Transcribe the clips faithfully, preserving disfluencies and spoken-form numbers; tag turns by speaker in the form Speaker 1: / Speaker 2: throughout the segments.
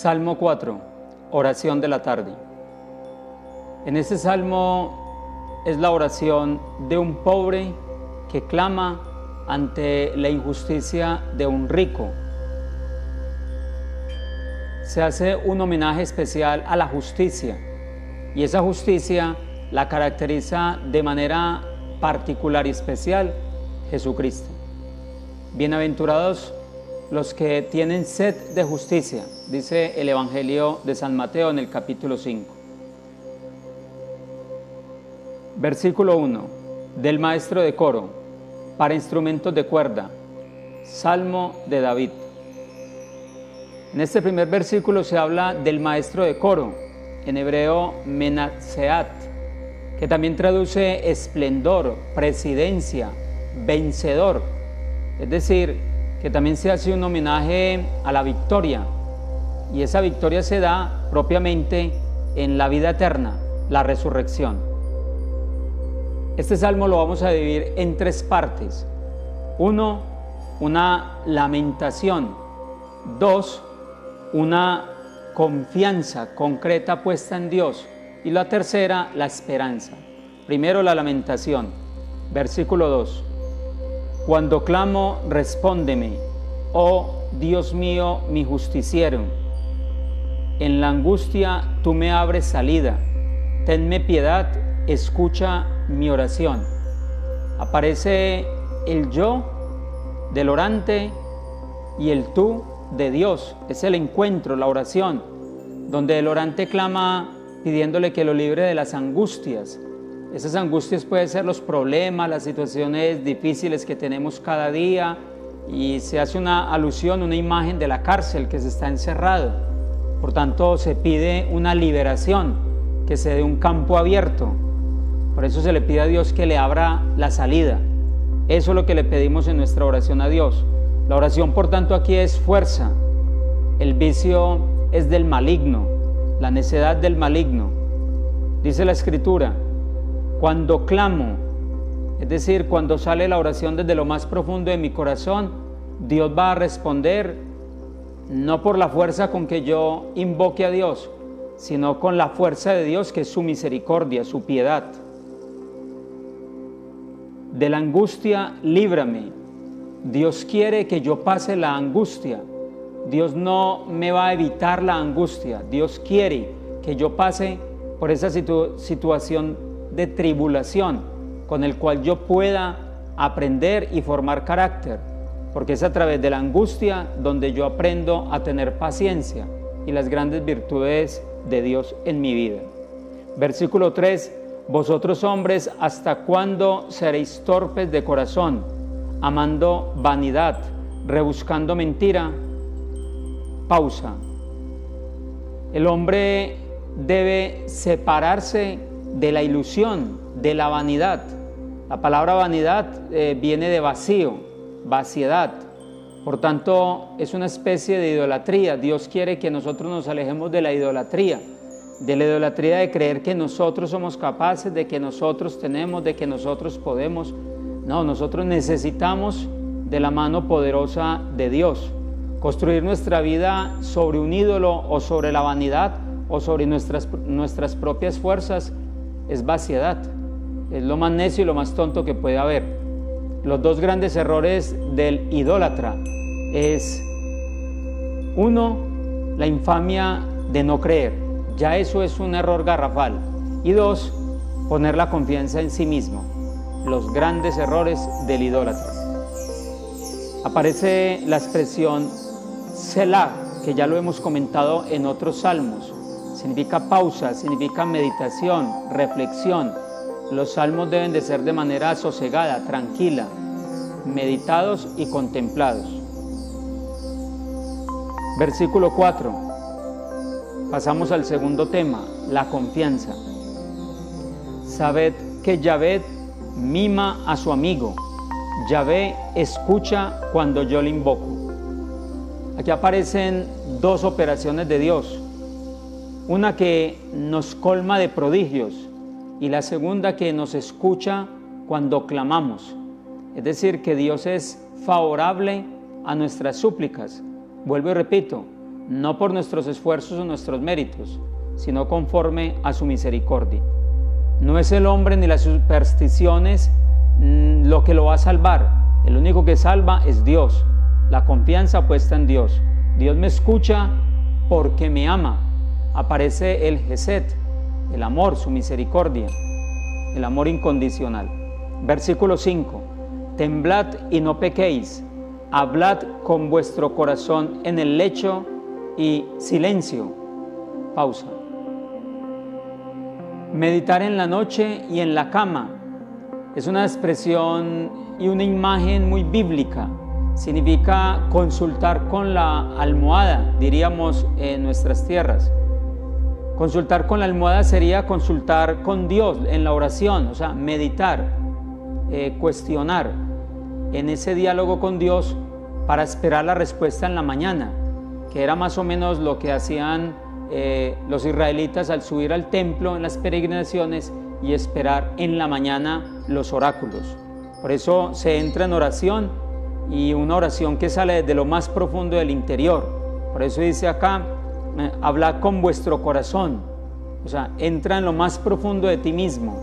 Speaker 1: Salmo cuatro, oración de la tarde. En este salmo es la oración de un pobre que clama ante la injusticia de un rico. Se hace un homenaje especial a la justicia, y esa justicia la caracteriza de manera particular y especial Jesucristo. Bienaventurados los que tienen sed de justicia, dice el Evangelio de San Mateo en el capítulo cinco. Versículo uno, del maestro de coro, para instrumentos de cuerda, Salmo de David. En este primer versículo se habla del maestro de coro, en hebreo menatseat, que también traduce esplendor, presidencia, vencedor, es decir, que también se hace un homenaje a la victoria, y esa victoria se da propiamente en la vida eterna, la resurrección. Este salmo lo vamos a dividir en tres partes. Uno, una lamentación. Dos, una confianza concreta puesta en Dios. Y la tercera, la esperanza. Primero, la lamentación. Versículo dos. Cuando clamo, respóndeme, oh Dios mío, mi justiciero. En la angustia tú me abres salida. Tenme piedad, escucha mi oración. Aparece el yo del orante y el tú de Dios. Es el encuentro, la oración, donde el orante clama pidiéndole que lo libre de las angustias. Esas angustias pueden ser los problemas, las situaciones difíciles que tenemos cada día, y se hace una alusión, una imagen de la cárcel que se está encerrado. Por tanto, se pide una liberación, que se dé un campo abierto. Por eso se le pide a Dios que le abra la salida. Eso es lo que le pedimos en nuestra oración a Dios. La oración, por tanto, aquí es fuerza. El vicio es del maligno, la necedad del maligno. Dice la Escritura, cuando clamo, es decir, cuando sale la oración desde lo más profundo de mi corazón, Dios va a responder no por la fuerza con que yo invoque a Dios, sino con la fuerza de Dios, que es su misericordia, su piedad. De la angustia, líbrame. Dios quiere que yo pase la angustia. Dios no me va a evitar la angustia. Dios quiere que yo pase por esa situ- situación de tribulación, con el cual yo pueda aprender y formar carácter, porque es a través de la angustia donde yo aprendo a tener paciencia y las grandes virtudes de Dios en mi vida. Versículo tres, vosotros hombres, ¿hasta cuándo seréis torpes de corazón, amando vanidad, rebuscando mentira? Pausa. El hombre debe separarse de la ilusión, de la vanidad. La palabra vanidad eh, viene de vacío, vaciedad. Por tanto, es una especie de idolatría. Dios quiere que nosotros nos alejemos de la idolatría, de la idolatría de creer que nosotros somos capaces, de que nosotros tenemos, de que nosotros podemos. No, nosotros necesitamos de la mano poderosa de Dios. Construir nuestra vida sobre un ídolo o sobre la vanidad o sobre nuestras, nuestras propias fuerzas es vaciedad, es lo más necio y lo más tonto que puede haber. Los dos grandes errores del idólatra es, uno, la infamia de no creer, ya eso es un error garrafal, y dos, poner la confianza en sí mismo, los grandes errores del idólatra. Aparece la expresión Selah, que ya lo hemos comentado en otros salmos. Significa pausa, significa meditación, reflexión. Los salmos deben de ser de manera sosegada, tranquila, meditados y contemplados. Versículo cuatro. Pasamos al segundo tema, la confianza. Sabed que Yahvé mima a su amigo. Yahvé escucha cuando yo le invoco. Aquí aparecen dos operaciones de Dios. Una que nos colma de prodigios y la segunda que nos escucha cuando clamamos. Es decir, que Dios es favorable a nuestras súplicas. Vuelvo y repito, no por nuestros esfuerzos o nuestros méritos, sino conforme a su misericordia. No es el hombre ni las supersticiones mmm, lo que lo va a salvar. El único que salva es Dios. La confianza puesta en Dios. Dios me escucha porque me ama. Aparece el Gesed, el amor, su misericordia, el amor incondicional. Versículo cinco. Temblad y no pequéis. Hablad con vuestro corazón en el lecho y silencio. Pausa. Meditar en la noche y en la cama es una expresión y una imagen muy bíblica. Significa consultar con la almohada, diríamos en nuestras tierras. Consultar con la almohada sería consultar con Dios en la oración, o sea, meditar, eh, cuestionar en ese diálogo con Dios para esperar la respuesta en la mañana, que era más o menos lo que hacían eh, los israelitas al subir al templo en las peregrinaciones y esperar en la mañana los oráculos. Por eso se entra en oración, y una oración que sale desde lo más profundo del interior. Por eso dice acá, eh, hablad con vuestro corazón, o sea, entra en lo más profundo de ti mismo,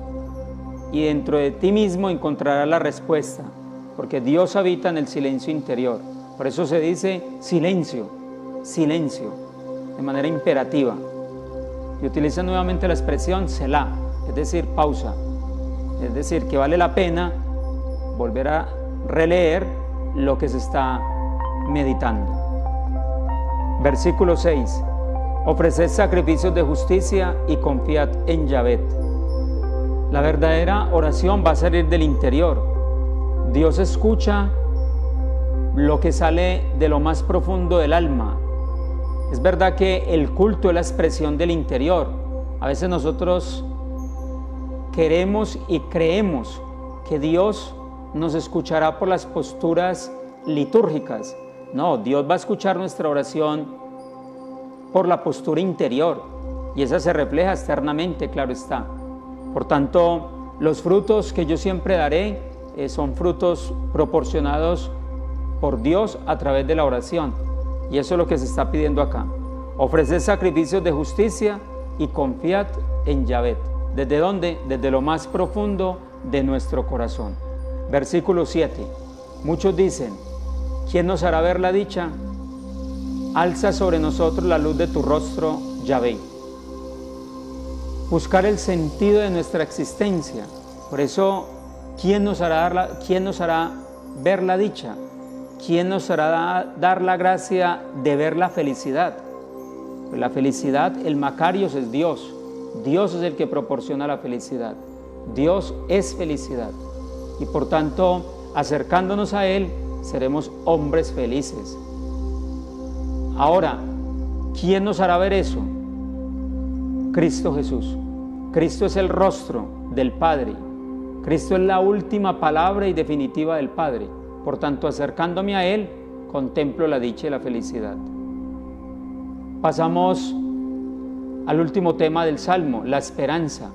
Speaker 1: y dentro de ti mismo encontrarás la respuesta, porque Dios habita en el silencio interior. Por eso se dice silencio, silencio, de manera imperativa, y utiliza nuevamente la expresión Selah, es decir, pausa, es decir, que vale la pena volver a releer lo que se está meditando. Versículo seis. Ofreced sacrificios de justicia y confiad en Yahvé. La verdadera oración va a salir del interior. Dios escucha lo que sale de lo más profundo del alma. Es verdad que el culto es la expresión del interior. A veces nosotros queremos y creemos que Dios nos escuchará por las posturas litúrgicas. No, Dios va a escuchar nuestra oración por la postura interior, y esa se refleja externamente, claro está. Por tanto, los frutos que yo siempre daré eh, son frutos proporcionados por Dios a través de la oración, y eso es lo que se está pidiendo acá. Ofreced sacrificios de justicia y confiad en Yahvé. ¿Desde dónde? Desde lo más profundo de nuestro corazón. Versículo siete. Muchos dicen, ¿quién nos hará ver la dicha? Alza sobre nosotros la luz de tu rostro, Yahvé. Buscar el sentido de nuestra existencia. Por eso, ¿quién nos hará dar la, quién nos hará ver la dicha? ¿Quién nos hará dar la gracia de ver la felicidad? Pues la felicidad, el Macarios es Dios. Dios es el que proporciona la felicidad. Dios es felicidad. Y por tanto, acercándonos a Él, seremos hombres felices. Ahora, ¿quién nos hará ver eso? Cristo Jesús. Cristo es el rostro del Padre. Cristo es la última palabra y definitiva del Padre. Por tanto, acercándome a Él, contemplo la dicha y la felicidad. Pasamos al último tema del Salmo, la esperanza.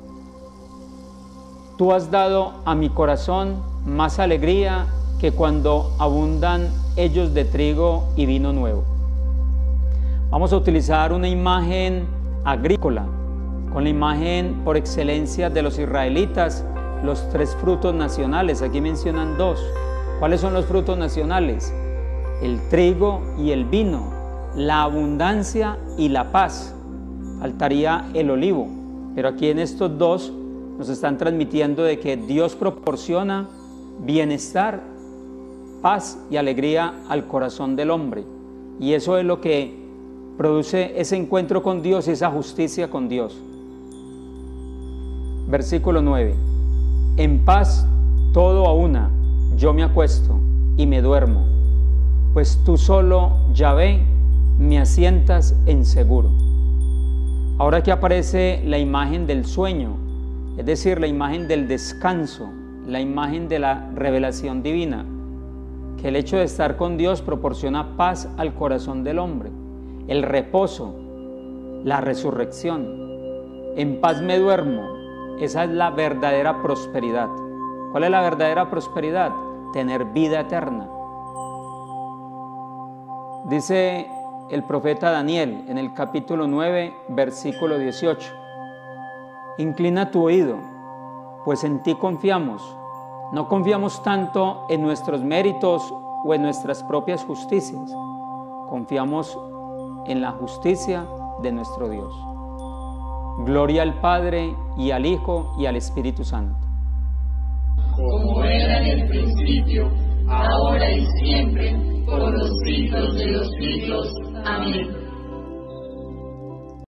Speaker 1: Tú has dado a mi corazón más alegría que cuando abundan ellos de trigo y vino nuevo. Vamos a utilizar una imagen agrícola, con la imagen por excelencia de los israelitas, los tres frutos nacionales. Aquí mencionan dos. ¿Cuáles son los frutos nacionales? El trigo y el vino, la abundancia y la paz. Faltaría el olivo, pero aquí en estos dos nos están transmitiendo de que Dios proporciona bienestar, paz y alegría al corazón del hombre. Y eso es lo que produce ese encuentro con Dios y esa justicia con Dios. Versículo nueve. En paz todo a una, yo me acuesto y me duermo, pues tú solo, Yahvé, me asientas en seguro. Ahora aquí aparece la imagen del sueño, es decir, la imagen del descanso, la imagen de la revelación divina, que el hecho de estar con Dios proporciona paz al corazón del hombre, el reposo, la resurrección. En paz me duermo, esa es la verdadera prosperidad. ¿Cuál es la verdadera prosperidad? Tener vida eterna. Dice el profeta Daniel en el capítulo nueve, versículo dieciocho. Inclina tu oído, pues en ti confiamos. No confiamos tanto en nuestros méritos o en nuestras propias justicias. Confiamos en la justicia de nuestro Dios. Gloria al Padre, y al Hijo, y al Espíritu Santo.
Speaker 2: Como era en el principio, ahora y siempre, por los siglos de los siglos. Amén.